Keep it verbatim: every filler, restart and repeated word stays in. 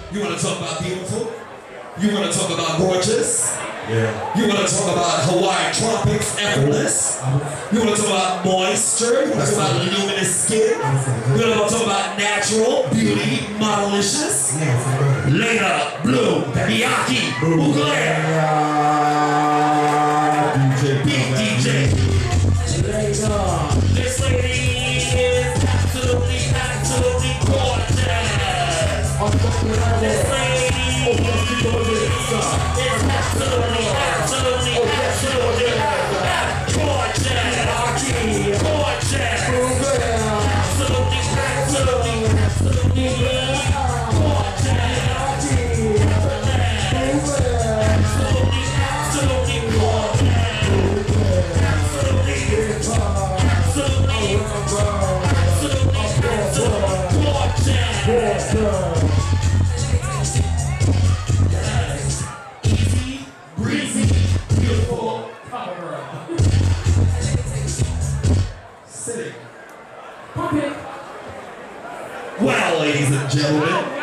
You want to talk about beautiful? You want to talk about gorgeous? Yeah. You want to talk about Hawaiian tropics, effortless? You want to talk about moisture? You want to talk about luminous skin? You want to talk about natural beauty, modelicious? Later, Blue, Miyaki, Mugler, Big D J. This lady is absolutely, absolutely gorgeous. This lady is absolutely, absolutely, absolutely gorgeous. Gorgeous. Absolutely, absolutely, absolutely gorgeous. Absolutely, absolutely gorgeous. Absolutely, absolutely, absolutely, absolutely gorgeous. Easy, breezy, beautiful cover girl. Sitting. Well, ladies and gentlemen,